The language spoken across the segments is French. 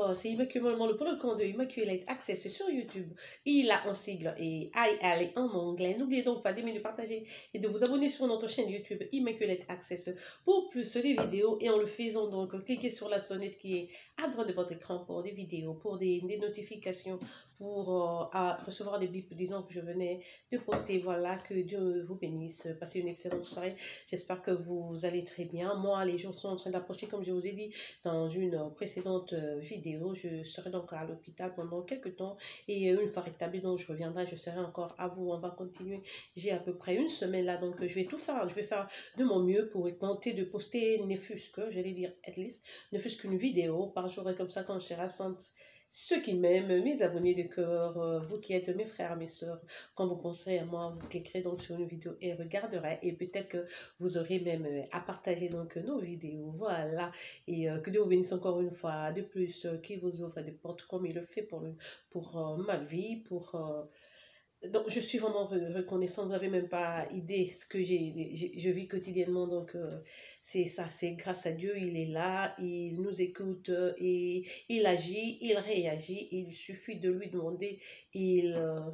c'est Immaculément pour le compte de Immaculate Access sur YouTube. Il a en sigle et IL en anglais. N'oubliez donc pas d'aimer, de partager et de vous abonner sur notre chaîne YouTube Immaculate Access pour plus de vidéos. Et en le faisant donc, cliquez sur la sonnette qui est à droite de votre écran pour des vidéos, pour des notifications, pour recevoir des bips disant que je venais de poster. Voilà, que Dieu vous bénisse. Passez une excellente soirée. J'espère que vous allez très bien. Moi, les jours sont en train d'approcher, comme je vous ai dit dans une précédente vidéo. Je serai donc à l'hôpital pendant quelques temps et une fois rétablie, donc je reviendrai, je serai encore à vous. On va continuer. J'ai à peu près une semaine là, donc je vais tout faire. Je vais faire de mon mieux pour tenter de poster ne fût-ce que, j'allais dire at least, ne fût-ce qu'une vidéo par jour, et comme ça quand je serai absente, ceux qui m'aiment, mes abonnés de cœur, vous qui êtes mes frères, mes soeurs, quand vous penserez à moi, vous cliquerez donc sur une vidéo et regarderez, et peut-être que vous aurez même à partager donc nos vidéos, voilà, et que Dieu vous bénisse encore une fois de plus, qui vous ouvre des portes comme il le fait pour ma vie, donc je suis vraiment reconnaissante, vous n'avez même pas idée ce que je vis quotidiennement, donc c'est ça, c'est grâce à Dieu, il est là, il nous écoute et il agit, il réagit, il suffit de lui demander, il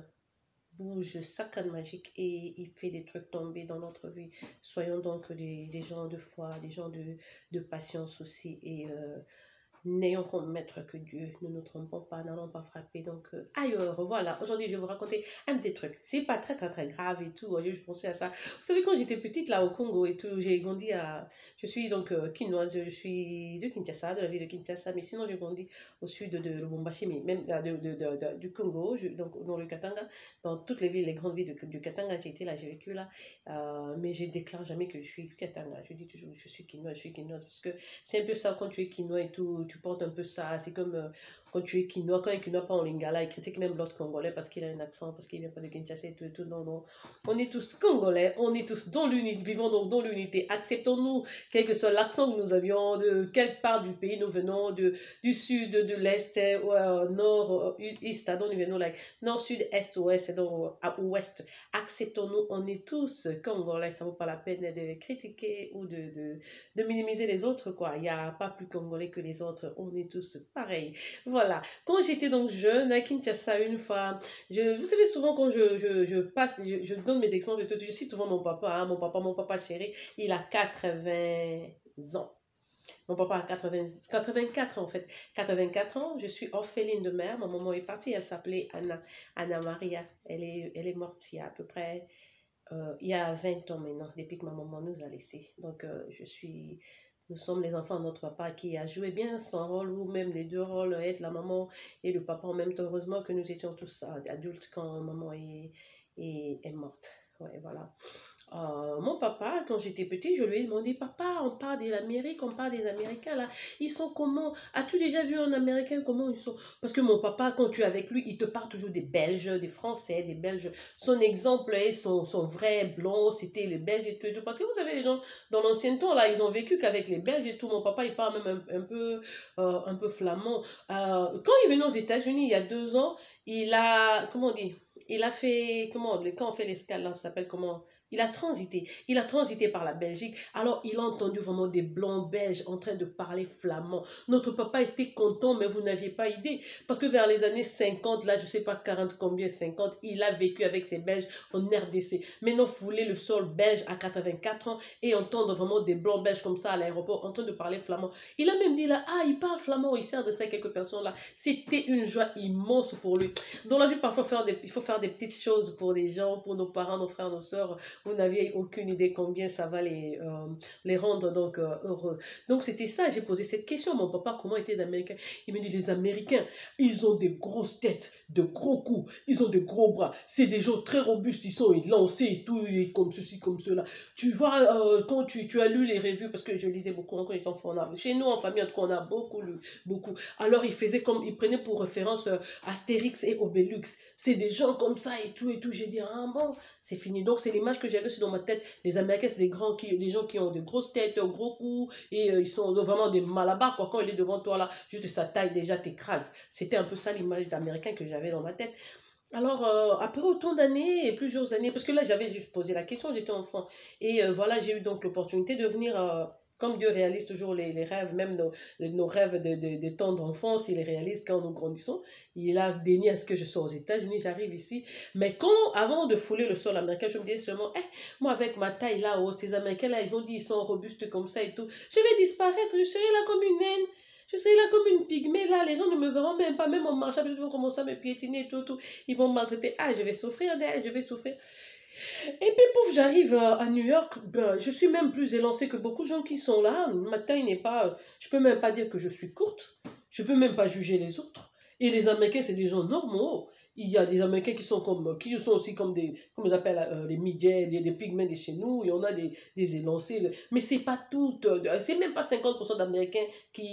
bouge sa canne magique et il fait des trucs tomber dans notre vie. Soyons donc des gens de foi, des gens de patience aussi, et n'ayons comme maître que Dieu, ne nous trompons pas, n'allons pas frapper donc ailleurs. Voilà, aujourd'hui je vais vous raconter un petit truc. C'est pas très grave et tout. Je pensais à ça. Vous savez, quand j'étais petite là au Congo et tout, j'ai grandi à. Je suis donc quinoise, je suis de Kinshasa, de la ville de Kinshasa, mais sinon j'ai grandi au sud de Lubumbashi, mais même du Congo, donc dans le Katanga, dans toutes les villes, les grandes villes du Katanga, j'ai été là, j'ai vécu là, mais je déclare jamais que je suis du Katanga. Je dis toujours je suis quinoise, parce que c'est un peu ça quand tu es quinois et tout, tu portes un peu ça. C'est comme quand tu es quinois, quand un quinois pas en lingala, il critique même l'autre congolais parce qu'il a un accent, parce qu'il vient pas de Kinshasa et tout. Non, non. On est tous congolais, on est tous dans l'unité, vivons donc dans l'unité. Acceptons-nous, quel que soit l'accent que nous avions, de quelle part du pays nous venons, du sud, de l'est, nord, est, donc nous venons, like, nord, sud, est, ouest, donc à ouest. Acceptons-nous, on est tous congolais, ça vaut pas la peine de critiquer ou de minimiser les autres, quoi. Il n'y a pas plus congolais que les autres, on est tous pareils. Voilà. Quand j'étais donc jeune à Kinshasa, une fois, vous savez, souvent quand je passe, je donne mes exemples, je cite souvent mon papa, hein, mon papa chéri, il a 80 ans. Mon papa a 84 en fait. 84 ans, je suis orpheline de mère. Ma maman est partie, elle s'appelait Anna Maria. Elle est morte il y a à peu près il y a 20 ans maintenant, depuis que ma maman nous a laissés. Donc, nous sommes les enfants de notre papa qui a joué bien son rôle, ou même les deux rôles, être la maman et le papa en même temps. Heureusement que nous étions tous adultes quand maman est morte. Ouais, voilà. Mon papa, quand j'étais petit, je lui ai demandé, papa, on parle de l'Amérique, on parle des Américains là, ils sont comment? As-tu déjà vu un Américain comment ils sont? Parce que mon papa, quand tu es avec lui, il te parle toujours des Belges, des Français, des Belges. Son exemple est son vrai blanc, c'était les Belges et tout, et tout. Parce que vous savez, les gens dans l'ancien temps là, ils ont vécu qu'avec les Belges et tout. Mon papa, il parle même un peu flamand. Quand il est venu aux États-Unis il y a 2 ans, il a, comment on dit? Il a fait, quand on fait l'escale là, ça s'appelle comment? Il a transité par la Belgique, alors il a entendu vraiment des blancs belges en train de parler flamand. Notre papa était content, mais vous n'aviez pas idée, parce que vers les années 50, là, je sais pas 40 combien, 50, il a vécu avec ces Belges en RDC. Maintenant, fouler le sol belge à 84 ans et entendre vraiment des blancs belges comme ça à l'aéroport en train de parler flamand. Il a même dit là, ah, il parle flamand, il sert de ça à quelques personnes là. C'était une joie immense pour lui. Dans la vie, parfois, il faut faire des petites choses pour les gens, pour nos parents, nos frères, nos soeurs. Vous n'aviez aucune idée combien ça va les rendre donc heureux. Donc c'était ça, j'ai posé cette question à mon papa, comment étaient les Américains? Il me dit, les Américains, ils ont des grosses têtes, de gros coups, ils ont de gros bras, c'est des gens très robustes, ils sont lancés et tout, et comme ceci, comme cela. Tu vois, quand tu as lu les revues, parce que je lisais beaucoup quand j'étais enfant, chez nous en famille, en tout cas, on a beaucoup lu, beaucoup. Alors il prenait pour référence Astérix et Obélix, c'est des gens comme ça et tout, j'ai dit, ah bon, c'est fini. Donc c'est l'image que j'avais aussi dans ma tête. Les Américains, c'est des gens qui ont des grosses têtes, gros coups, et ils sont vraiment des malabars, quoi. Quand il est devant toi là, juste sa taille déjà t'écrase. C'était un peu ça l'image d'Américain que j'avais dans ma tête. Alors, après autant d'années et plusieurs années, parce que là j'avais juste posé la question, j'étais enfant, et voilà, j'ai eu donc l'opportunité de venir Comme Dieu réalise toujours les rêves, même nos rêves de temps d'enfance, il les réalise quand nous grandissons. Il a déni à ce que je sois aux États-Unis, j'arrive ici. Mais avant de fouler le sol américain, je me disais seulement, moi avec ma taille là-haut, ces Américains là, ils ont dit ils sont robustes comme ça et tout. Je vais disparaître, je serai là comme une naine. Je serai là comme une pygmée, là, les gens ne me verront même pas, même en marchant, ils vont commencer à me piétiner et tout, tout. Ils vont me maltraiter. Ah, je vais souffrir, je vais souffrir. Et puis, pouf, j'arrive à New York, ben, je suis même plus élancée que beaucoup de gens qui sont là. Ma taille n'est pas, je peux même pas dire que je suis courte, je peux même pas juger les autres. Et les Américains, c'est des gens normaux. Il y a des Américains qui sont aussi comme comme on appelle les midgets, des pygmées de chez nous. Il y en a des élancés. Mais c'est pas tout, c'est même pas 50% d'Américains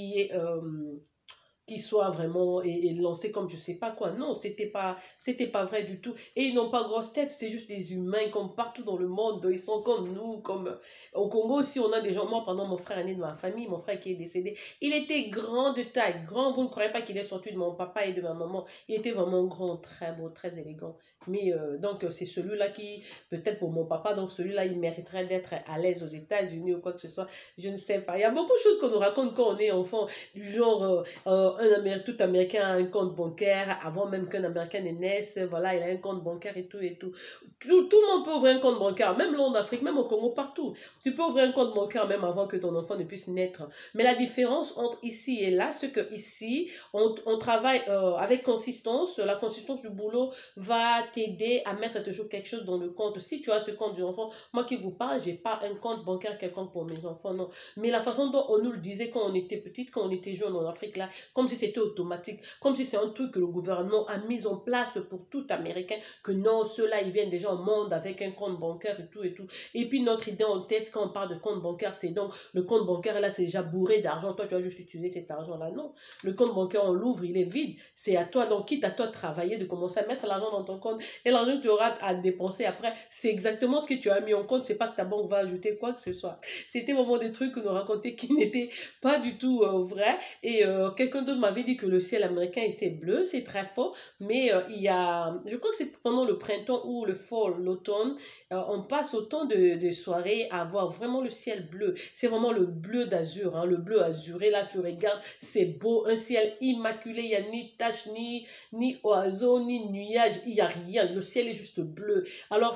qui soit vraiment et lancé comme je sais pas quoi. Non, c'était pas vrai du tout. Et ils n'ont pas grosse tête, c'est juste des humains comme partout dans le monde. Ils sont comme nous, comme au Congo aussi, on a des gens. Moi, pendant mon frère aîné de ma famille, mon frère qui est décédé, il était grand de taille, grand. Vous ne croyez pas qu'il est sorti de mon papa et de ma maman. Il était vraiment grand, très beau, très élégant. Mais donc, c'est celui-là qui, peut-être pour mon papa, donc celui-là, il mériterait d'être à l'aise aux États-Unis ou quoi que ce soit. Je ne sais pas. Il y a beaucoup de choses qu'on nous raconte quand on est enfant, du genre tout Américain a un compte bancaire avant même qu'un Américain ne naisse. Voilà, il a un compte bancaire et tout et tout. Tout le monde peut ouvrir un compte bancaire, même là en Afrique, même au Congo, partout. Tu peux ouvrir un compte bancaire même avant que ton enfant ne puisse naître. Mais la différence entre ici et là, c'est que ici, on travaille avec consistance. La consistance du boulot va t'aider à mettre toujours quelque chose dans le compte. Si tu as ce compte du enfant, moi qui vous parle, j'ai pas un compte bancaire quelconque pour mes enfants, non. Mais la façon dont on nous le disait quand on était petite, quand on était jeune en Afrique, là, comme si c'était automatique, comme si c'est un truc que le gouvernement a mis en place pour tout Américain, que non, ceux-là, ils viennent déjà au monde avec un compte bancaire et tout et tout. Et puis notre idée en tête, quand on parle de compte bancaire, c'est donc le compte bancaire, là, c'est déjà bourré d'argent. Toi, tu vas juste utiliser cet argent-là. Non, le compte bancaire, on l'ouvre, il est vide. C'est à toi, donc quitte à toi de travailler, de commencer à mettre l'argent dans ton compte. Et l'argent que tu auras à dépenser après, c'est exactement ce que tu as mis en compte. C'est pas que ta banque va ajouter quoi que ce soit. C'était vraiment des trucs que nous racontait qui n'étaient pas du tout vrais. Et quelqu'un d'autre m'avait dit que le ciel américain était bleu, c'est très faux, mais il y a, je crois que c'est pendant le printemps ou le fall, l'automne, on passe autant de soirées à voir vraiment le ciel bleu. C'est vraiment le bleu d'azur, hein, le bleu azuré, là tu regardes, c'est beau, un ciel immaculé, il n'y a ni tache, ni oiseau, ni nuage, il n'y a rien, le ciel est juste bleu. Alors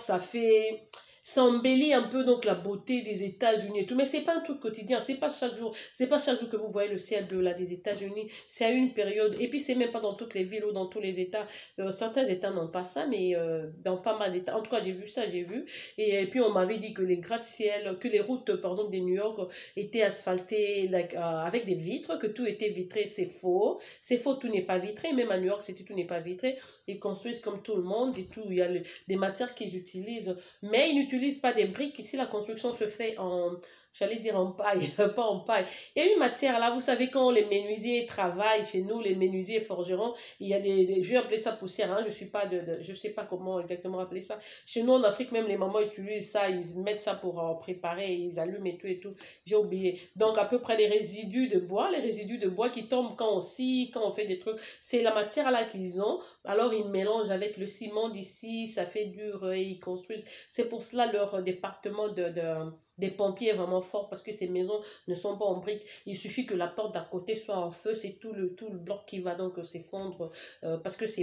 ça embellit un peu donc la beauté des États-Unis et tout, mais c'est pas un truc quotidien, c'est pas chaque jour que vous voyez le ciel bleu là des États-Unis, c'est à une période, et puis c'est même pas dans toutes les villes ou dans tous les États, certains États n'ont pas ça, mais dans pas mal d'États, en tout cas j'ai vu ça, et puis on m'avait dit que les gratte-ciel, que les routes, pardon, de New York étaient asphaltées avec des vitres, que tout était vitré, c'est faux, tout n'est pas vitré, même à New York, tout n'est pas vitré, ils construisent comme tout le monde et tout, il y a des matières qu'ils utilisent, mais ils n'utilisent pas des briques. Ici, la construction se fait j'allais dire en paille, pas en paille. Il y a une matière là, vous savez, quand les menuisiers travaillent chez nous, les menuisiers forgerons, il y a je vais appeler ça poussière, hein, je sais pas comment exactement appeler ça. Chez nous en Afrique, même les mamans utilisent ça, ils mettent ça pour préparer, ils allument et tout et tout. J'ai oublié. Donc à peu près les résidus de bois qui tombent quand on scie, quand on fait des trucs, c'est la matière là qu'ils ont. Alors ils mélangent avec le ciment d'ici, ça fait dur et ils construisent. C'est pour cela leur département des pompiers est vraiment fort parce que ces maisons ne sont pas en briques. Il suffit que la porte d'à côté soit en feu, c'est tout le bloc qui va donc s'effondre parce que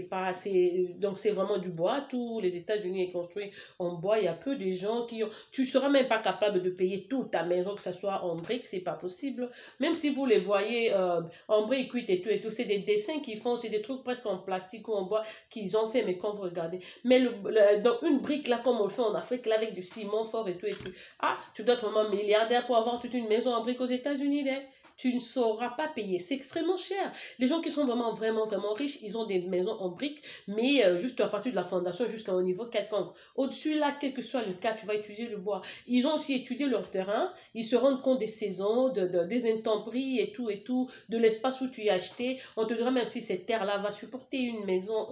donc c'est vraiment du bois. Tous les États-Unis est construit en bois. Il y a peu de gens qui ont. Tu seras même pas capable de payer toute ta maison que ce soit en briques, c'est pas possible. Même si vous les voyez en briques cuites et tout, c'est des dessins qu'ils font, c'est des trucs presque en plastique ou en bois qu'ils ont fait, mais quand vous regardez. Mais donc une brique là comme on le fait en Afrique là avec du ciment fort et tout et tout. Ah, tu dois être vraiment milliardaire pour avoir toute une maison en briques aux États-Unis, là. Tu ne sauras pas payer. C'est extrêmement cher. Les gens qui sont vraiment, vraiment, vraiment riches, ils ont des maisons en briques, mais juste à partir de la fondation jusqu'au niveau quelconque. Au-dessus, là, quel que soit le cas, tu vas utiliser le bois. Ils ont aussi étudié leur terrain. Ils se rendent compte des saisons, des intempéries et tout, de l'espace où tu y as acheté. On te dira même si cette terre-là va supporter une maison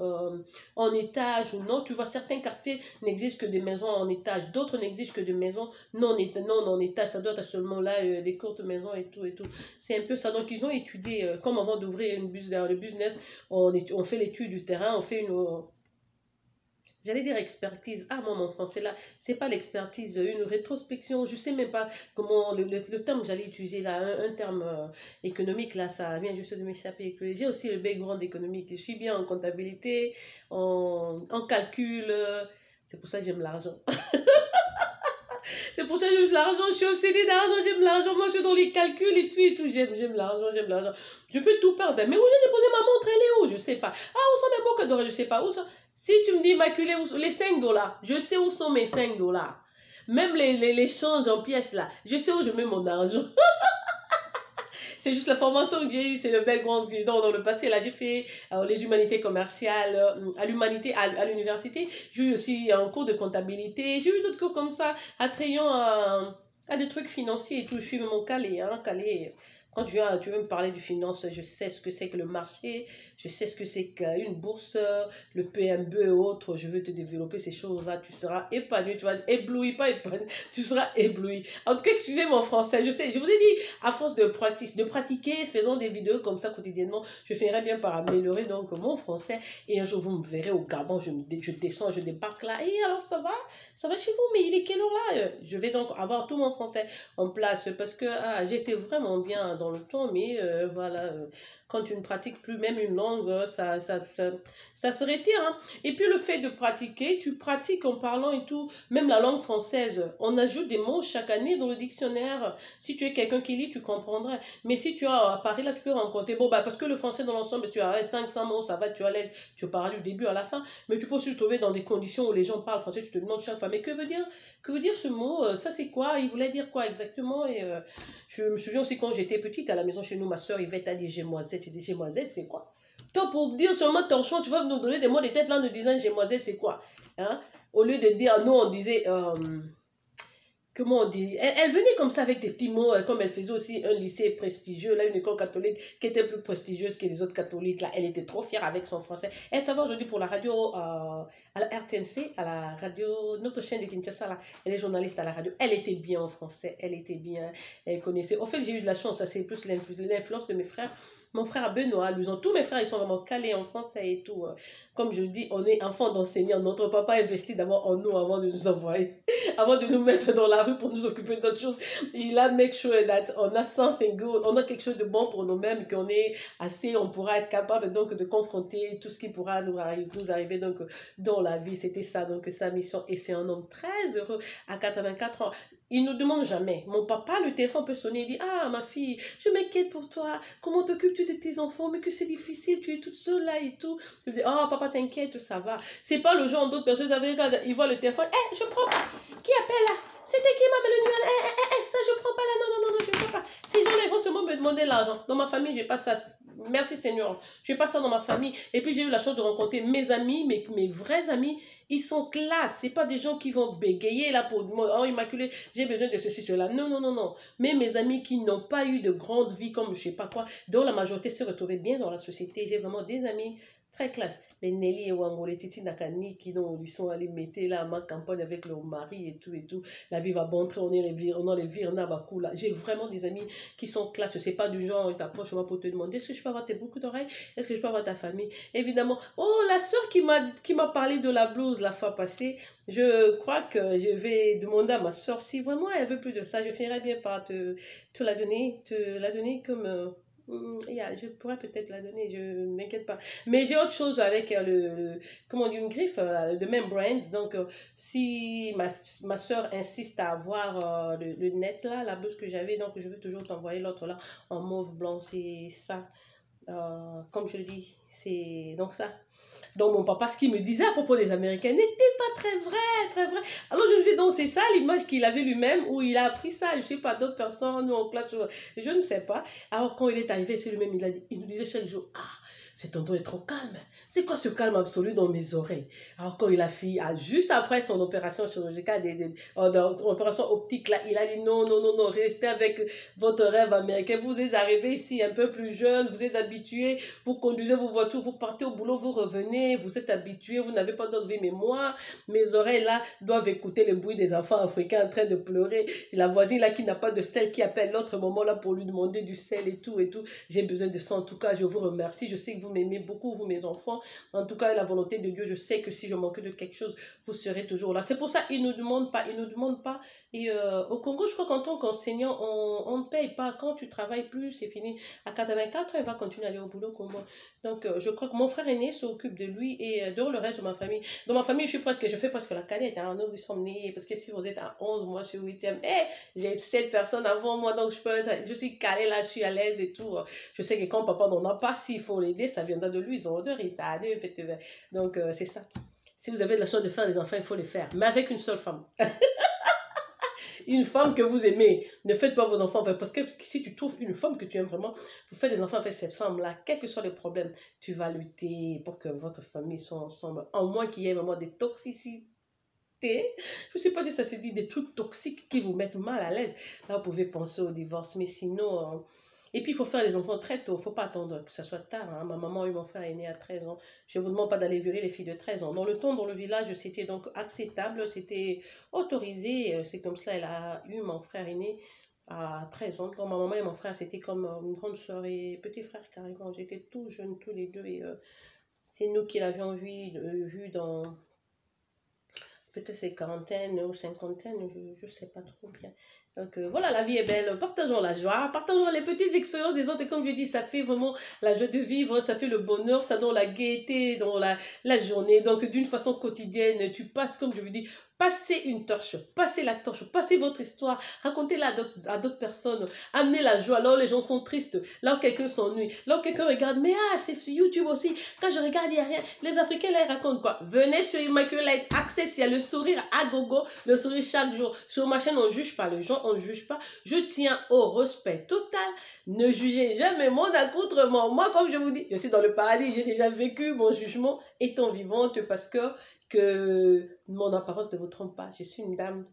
en étage ou non. Tu vois, certains quartiers n'existent que des maisons en étage. D'autres n'existent que des maisons non en étage. Ça doit être seulement là des courtes maisons et tout et tout. C'est un peu ça. Donc, ils ont étudié, comme avant d'ouvrir le business, on fait l'étude du terrain, on fait j'allais dire expertise. Ah, moi, mon français là, c'est pas l'expertise, une rétrospection. Je sais même pas comment le terme que j'allais utiliser là, un terme économique là, ça vient juste de m'échapper. J'ai aussi le background économique. Je suis bien en comptabilité, en calcul. C'est pour ça que j'aime l'argent. C'est pour ça que j'aime l'argent. Je suis obsédée d'argent. J'aime l'argent. Moi, je suis dans les calculs et tout et tout. J'aime l'argent. J'aime l'argent. Je peux tout perdre. Mais où j'ai déposé ma montre? Elle est où? Je sais pas. Ah, où sont mes boucles d'oreilles? Je sais pas. Où sont... Si tu me dis immaculé, les 5 dollars, je sais où sont mes 5 dollars. Même les changes en pièces là, je sais où je mets mon argent. C'est juste la formation que j'ai eue, c'est le background dans le passé. Là, j'ai fait les humanités commerciales à l'université. J'ai eu aussi un cours de comptabilité. J'ai eu d'autres cours comme ça, attrayant à des trucs financiers et tout. Je suis vraiment calée, hein, calée. Quand tu veux me parler du finance, je sais ce que c'est que le marché, je sais ce que c'est qu'une bourse, le PMB et autres. Je veux te développer ces choses-là. Tu seras épanoui, tu vas être ébloui, pas épanoui, tu seras ébloui. En tout cas, excusez mon français, je sais, je vous ai dit, à force de pratiquer, faisons des vidéos comme ça quotidiennement, je finirai bien par améliorer donc mon français. Et un jour, vous me verrez au Gabon, je descends, je débarque là. Et alors, ça va? Ça va chez vous? Mais il est quelle heure là? Je vais donc avoir tout mon français en place parce que j'étais vraiment bien dans le temps, mais voilà, quand tu ne pratiques plus même une langue, ça se retire. Hein. Et puis le fait de pratiquer, tu pratiques en parlant et tout, même la langue française, on ajoute des mots chaque année dans le dictionnaire. Si tu es quelqu'un qui lit, tu comprendras. Mais si tu as à Paris, là, tu peux rencontrer, bon, bah, parce que le français dans l'ensemble, tu as 500 mots, ça va, tu es à l'aise, tu parles du début à la fin, mais tu peux aussi te trouver dans des conditions où les gens parlent français, tu te demandes chaque fois, mais que veut dire ce mot? Ça c'est quoi? Il voulait dire quoi exactement? Et je me souviens aussi quand j'étais petite à la maison chez nous, ma soeur Yvette a dit Gémoisette. J'ai dit Gémoisette, c'est quoi? Toi, pour dire seulement torchon, tu vas nous donner des mots de tête là en nous disant Gémoisette, c'est quoi? Hein? Au lieu de dire, nous on disait, comment on dit? Elle venait comme ça avec des petits mots, comme elle faisait aussi un lycée prestigieux, là, une école catholique qui était plus prestigieuse que les autres catholiques. Là, elle était trop fière avec son français. Elle travaille aujourd'hui pour la radio, à la RTNC, à la radio, notre chaîne de Kinshasa, là. Elle est journaliste à la radio. Elle était bien en français, elle était bien, elle connaissait. Au fait, j'ai eu de la chance, c'est plus l'influence de mes frères. Mon frère Benoît, tous mes frères, ils sont vraiment calés en français et tout. Comme je le dis, on est enfants d'enseignants. Notre papa investit d'abord en nous avant de nous envoyer, avant de nous mettre dans la rue pour nous occuper d'autres choses. Il a make sure that on a something good, on a quelque chose de bon pour nous-mêmes, qu'on est assez, on pourra être capable donc de confronter tout ce qui pourra nous arriver donc dans la vie. C'était ça donc sa mission. Et c'est un homme très heureux à 84 ans. Il ne nous demande jamais. Mon papa, le téléphone peut sonner, il dit, ah ma fille, je m'inquiète pour toi, comment t'occupes-tu de tes enfants, mais que c'est difficile, tu es toute seule là et tout. Je dis, oh papa t'inquiète, ça va. C'est pas le genre d'autres personnes, ils voient le téléphone, hé, je prends pas. Qui appelle là? C'était qui m'a mis le numéro? Ça je prends pas là, non, non, non, non, je prends pas. Ces gens-là, ils vont seulement me demander l'argent. Dans ma famille, j'ai pas ça. Merci Seigneur. Je n'ai pas ça dans ma famille. Et puis j'ai eu la chance de rencontrer mes amis, mes vrais amis. Ils sont classe. Ce pas des gens qui vont bégayer là pour moi. Oh, Immaculée, j'ai besoin de ceci, cela. Non, non, non, non. Mais mes amis qui n'ont pas eu de grande vie comme je sais pas quoi, dont la majorité se retrouvait bien dans la société. J'ai vraiment des amis très classe. Les Nelly et Wango, les Titi Nakani qui lui sont allés mettre là ma campagne avec leur mari et tout et tout. La vie va bon train, on a les Virna Bakou là. J'ai vraiment des amis qui sont classe. C'est pas du genre, ils t'approchent moi pour te demander est-ce que je peux avoir tes boucles d'oreilles? Est-ce que je peux avoir ta famille? Évidemment. Oh, la soeur qui m'a parlé de la blouse la fois passée, je crois que je vais demander à ma soeur si vraiment elle veut plus de ça. Je finirai bien par te la donner comme. Yeah, je pourrais peut-être la donner, je ne m'inquiète pas. Mais j'ai autre chose avec comment on dit, une griffe de même brand. Donc, si ma soeur insiste à avoir le net là, la blouse que j'avais, donc je veux toujours t'envoyer l'autre là en mauve blanc. C'est ça. Comme je le dis, c'est donc ça. Donc mon papa, ce qu'il me disait à propos des Américains n'était pas très vrai, très vrai. Alors je me disais, donc c'est ça l'image qu'il avait lui-même, où il a appris ça, je ne sais pas, d'autres personnes, nous en classe, je ne sais pas. Alors quand il est arrivé, c'est lui-même, il nous disait chaque jour, ah, cet endroit est trop calme. C'est quoi ce calme absolu dans mes oreilles? Alors quand il a fait, juste après son opération chirurgicale, son opération optique, là, il a dit non, non, non, non, restez avec votre rêve américain. Vous êtes arrivé ici un peu plus jeune, vous êtes habitué, vous conduisez vos voitures, vous partez au boulot, vous revenez, journée, vous êtes habitué, vous n'avez pas d'autre vie, mais moi, mes oreilles là doivent écouter le bruit des enfants africains en train de pleurer. La voisine là qui n'a pas de sel, qui appelle l'autre moment là pour lui demander du sel et tout et tout. J'ai besoin de ça. En tout cas, je vous remercie. Je sais que vous m'aimez beaucoup, vous mes enfants. En tout cas, la volonté de Dieu, je sais que si je manque de quelque chose, vous serez toujours là. C'est pour ça qu'ils ne demandent pas, ils ne demandent pas. Et au Congo, je crois qu'en tant qu'enseignant, on ne paye pas. Quand tu travailles plus, c'est fini. À 84 ans, il va continuer à aller au boulot comme moi. Donc, je crois que mon frère aîné s'occupe de lui et de le reste de ma famille. Dans ma famille, je fais presque la cadette. Hein, nous sommes nés, parce que si vous êtes à 11, moi je suis 8e. J'ai 7 personnes avant moi, donc je suis calée là, je suis à l'aise et tout. Je sais que quand papa n'en a pas, s'il faut l'aider, ça viendra de lui. Ils ont deux ritas, donc c'est ça. Si vous avez la chance de faire des enfants, il faut les faire. Mais avec une seule femme. Une femme que vous aimez. Ne faites pas vos enfants avec. Parce que si tu trouves une femme que tu aimes vraiment, vous faites des enfants avec cette femme-là, quel que soit le problème, tu vas lutter pour que votre famille soit ensemble. En moins qu'il y ait vraiment des toxicités. Je ne sais pas si ça se dit des trucs toxiques qui vous mettent mal à l'aise. Là, vous pouvez penser au divorce. Mais sinon... Et puis, il faut faire les enfants très tôt. Il ne faut pas attendre que ça soit tard. Hein. Ma maman et mon frère est né à 13 ans. Je ne vous demande pas d'aller violer les filles de 13 ans. Dans le temps, dans le village, c'était donc acceptable. C'était autorisé. C'est comme ça, elle a eu mon frère aîné à 13 ans. Quand ma maman et mon frère, c'était comme une grande soeur et petit frère carrément. J'étais tout jeunes tous les deux. Et c'est nous qui l'avions vu dans... Peut-être c'est quarantaine ou cinquantaine, je ne sais pas trop bien. Donc voilà, la vie est belle. Partageons la joie, partageons les petites expériences des autres. Et comme je dis, ça fait vraiment la joie de vivre, ça fait le bonheur, ça donne la gaieté dans la journée. Donc d'une façon quotidienne, tu passes, comme je vous dis, passez une torche, passez la torche, passez votre histoire, racontez-la à d'autres personnes, amenez la joie là où les gens sont tristes, là où quelqu'un s'ennuie, là où quelqu'un regarde, mais c'est sur YouTube aussi, quand je regarde, il n'y a rien. Les Africains là, ils racontent quoi? Venez sur Immaculate Access, il y a le sourire à gogo, le sourire chaque jour. Sur ma chaîne, on ne juge pas les gens, on ne juge pas. Je tiens au respect total. Ne jugez jamais mon accoutrement. Moi, comme je vous dis, je suis dans le paradis, j'ai déjà vécu mon jugement étant vivante parce que mon apparence ne vous trompe pas. Je suis une dame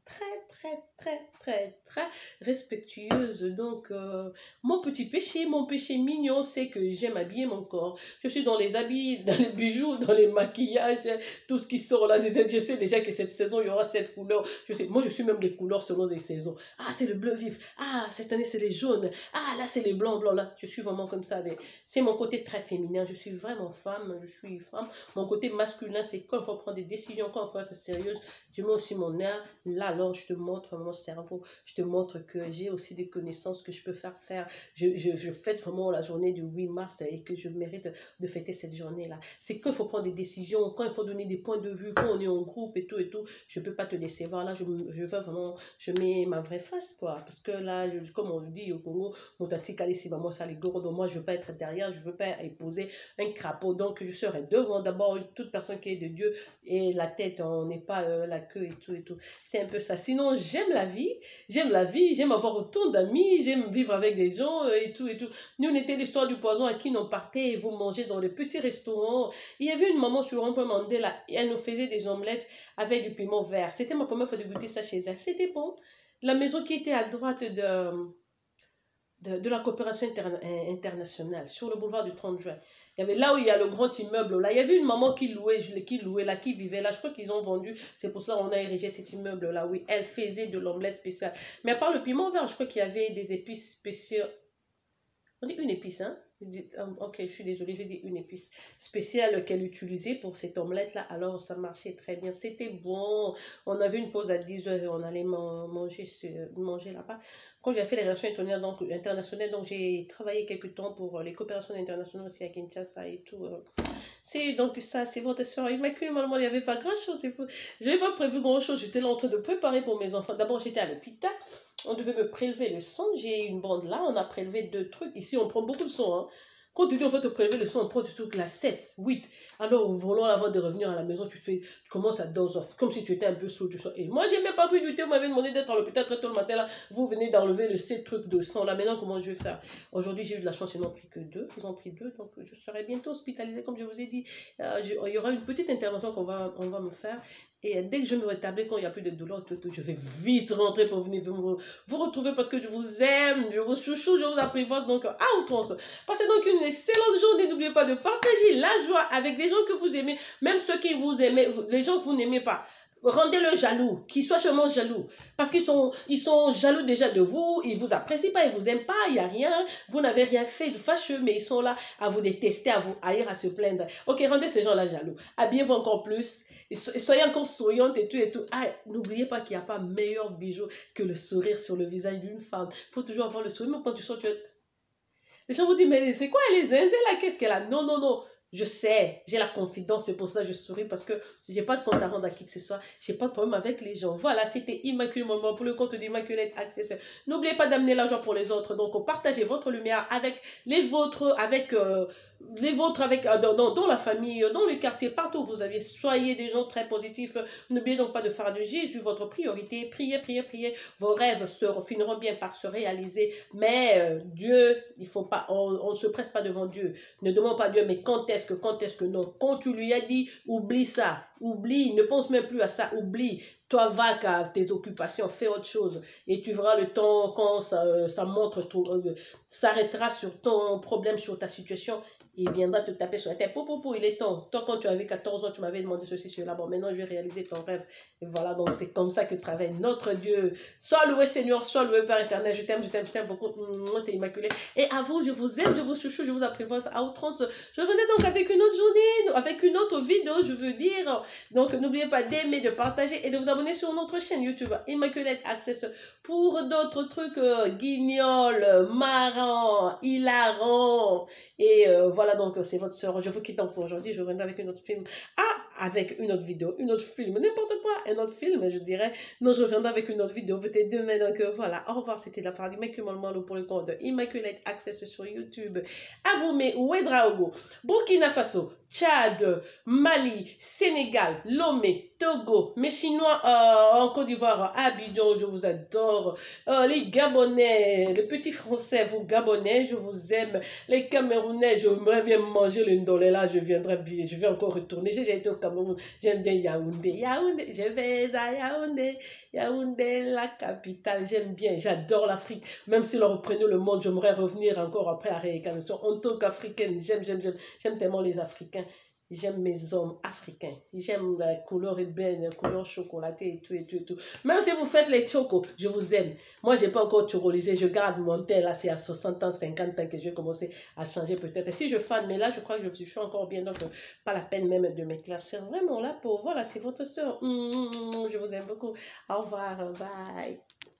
très respectueuse. Donc, mon petit péché, mon péché mignon, c'est que j'aime habiller mon corps. Je suis dans les habits, dans les bijoux, dans les maquillages, tout ce qui sort là. Je sais déjà que cette saison, il y aura cette couleur. Je sais, moi, je suis même les couleurs selon les saisons. Ah, c'est le bleu vif. Ah, cette année, c'est les jaunes. Ah, là, c'est les blancs. Là. Je suis vraiment comme ça. C'est mon côté très féminin. Je suis vraiment femme. Je suis femme. Mon côté masculin, c'est quand il faut prendre des décisions, quand il faut être sérieuse. Je mets aussi mon air. Là, alors, je te montre mon cerveau. Je te montre que j'ai aussi des connaissances que je peux faire. Je fête vraiment la journée du 8 mars et que je mérite de fêter cette journée-là. C'est quand il faut prendre des décisions, quand il faut donner des points de vue, quand on est en groupe et tout. Je ne peux pas te décevoir. Là, je veux vraiment, je mets ma vraie face, quoi. Parce que là, comme on le dit au Congo, mon tati si maman ça les gourdes, moi, je ne veux pas être derrière, je ne veux pas épouser un crapaud. Donc, je serai devant d'abord toute personne qui est de Dieu et la tête, on n'est pas la queue et tout. C'est un peu ça. Sinon, j'aime la vie, j'aime avoir autant d'amis, j'aime vivre avec des gens et tout. Nous, on était l'histoire du poison à qui on partait et vous mangez dans les petits restaurants. Il y avait une maman sur un peu Mandela et elle nous faisait des omelettes avec du piment vert. C'était ma première fois de goûter ça chez elle. C'était bon. La maison qui était à droite de la coopération internationale, sur le boulevard du 30 juin. Il y avait là où il y a le grand immeuble, là. Il y avait une maman qui louait là, qui vivait là. Je crois qu'ils ont vendu. C'est pour ça qu'on a érigé cet immeuble là. Oui, elle faisait de l'omelette spéciale. Mais à part le piment vert, je crois qu'il y avait des épices spéciales. On dit une épice, hein? Ok, je suis désolée, j'ai dit une épice spéciale qu'elle utilisait pour cette omelette-là. Alors, ça marchait très bien. C'était bon. On avait une pause à 10 h et on allait manger là-bas. Quand j'ai fait les relations internationales, donc j'ai travaillé quelques temps pour les coopérations internationales aussi à Kinshasa et tout. C'est donc ça, c'est votre soeur Immaculée. Maman, il n'y avait pas grand-chose. Je n'avais pas prévu grand-chose. J'étais là en train de préparer pour mes enfants. D'abord, j'étais à l'hôpital. On devait me prélever le sang. J'ai une bande là. On a prélevé 2 trucs. Ici, on prend beaucoup de sang. Hein. Quand tu dis on va te prélever le sang, on prend du truc là 7, 8. Alors, au volant, avant de revenir à la maison, tu commences à doze off. Comme si tu étais un peu sous du sang. Et moi, j'ai même pas pris du thé. Vous m'avez demandé d'être à l'hôpital très tôt le matin là. Vous venez d'enlever le 7 trucs de sang là. Maintenant, comment je vais faire? Aujourd'hui, j'ai eu de la chance. Ils n'ont pris que 2. Ils ont pris 2. Donc, je serai bientôt hospitalisée, comme je vous ai dit. Il y aura une petite intervention on va me faire. Et dès que je me rétablis, quand il n'y a plus de douleur, je vais vite rentrer pour venir vous retrouver parce que je vous aime, je vous chouchou, je vous apprivoise donc à outrance. Passez donc une excellente journée. N'oubliez pas de partager la joie avec des gens que vous aimez, même ceux qui vous aimez, les gens que vous n'aimez pas. Rendez-le jaloux, qu'ils soient seulement jaloux. Parce ils sont jaloux déjà de vous, ils ne vous apprécient pas, ils ne vous aiment pas, il n'y a rien, vous n'avez rien fait de fâcheux, mais ils sont là à vous détester, à vous haïr, à se plaindre. Ok, rendez ces gens-là jaloux. Habillez-vous encore plus, et soyez encore souriante et tout et tout. Ah, n'oubliez pas qu'il n'y a pas meilleur bijou que le sourire sur le visage d'une femme. Il faut toujours avoir le sourire, même quand tu sors, les gens vous disent, mais c'est quoi les zinzés là, qu'est-ce qu'elle a? Non, non, non. Je sais, j'ai la confidence, c'est pour ça que je souris parce que je n'ai pas de compte à rendre à qui que ce soit, je n'ai pas de problème avec les gens. Voilà, c'était Immaculée Moment pour le compte d'Immaculate Access. N'oubliez pas d'amener l'argent pour les autres, donc partagez votre lumière avec les vôtres, avec dans la famille, dans le quartier, partout où vous avez. Soyez des gens très positifs. N'oubliez donc pas de faire de Jésus votre priorité. Priez, priez, priez. Vos rêves finiront bien par se réaliser. Mais Dieu, il faut pas, on ne se presse pas devant Dieu. Ne demande pas à Dieu, mais quand est-ce que non? Quand tu lui as dit, oublie ça, oublie, ne pense même plus à ça, oublie. Toi, va à tes occupations, fais autre chose. Et tu verras le temps quand ça montre, s'arrêtera sur ton problème, sur ta situation. Il viendra te taper sur la tête. Il est temps. Toi, quand tu avais 14 ans, tu m'avais demandé ceci, cela. Bon, maintenant, je vais réaliser ton rêve. Et voilà, donc c'est comme ça que travaille notre Dieu. Sois loué, Seigneur, sois loué, Père éternel. Je t'aime beaucoup. Moi, c'est immaculé. Et à vous, je vous aime, je vous chouchou, je vous apprivoise à outrance. Je revenais donc avec une autre journée, avec une autre vidéo, je veux dire. Donc, n'oubliez pas d'aimer, de partager et de vous abonner sur notre chaîne YouTube Immaculate Access pour d'autres trucs guignols, marrants, hilarants. Et voilà, donc c'est votre soeur. Je vous quitte pour aujourd'hui. Je reviendrai avec une autre film. Ah, avec une autre vidéo, une autre film, n'importe quoi, un autre film, je dirais. Non, je reviendrai avec une autre vidéo, peut-être demain. Donc voilà, au revoir. C'était la part d'Immaculée Malo pour le compte de Immaculate Access sur YouTube. À vous, mes Ouedraogo, Burkina Faso, Tchad, Mali, Sénégal, Lomé, Togo, mes Chinois en Côte d'Ivoire, Abidjan, je vous adore. Les Gabonais, les petits Français, vous Gabonais, je vous aime. Les Camerounais, j'aimerais bien manger le ndolé là, je vais encore retourner. J'ai été au Cameroun, j'aime bien Yaoundé. Yaoundé, je vais à Yaoundé. Yaoundé, la capitale, j'aime bien, j'adore l'Afrique. Même si l'on reprenait le monde, j'aimerais revenir encore après la réincarnation. En tant qu'Africaine, j'aime tellement les Africains. J'aime mes hommes africains. J'aime la couleur ébène, la couleur chocolatée et tout, et tout, et tout. Même si vous faites les chocos, je vous aime. Moi, je n'ai pas encore chocolisé. Je garde mon thé là, c'est à 60 ans, 50 ans que je vais commencer à changer peut-être. Et si je fane, mais là, je crois que je suis encore bien. Donc, pas la peine même de m'éclaircir. Vraiment là pour, voilà, c'est votre soeur. Je vous aime beaucoup. Au revoir, bye.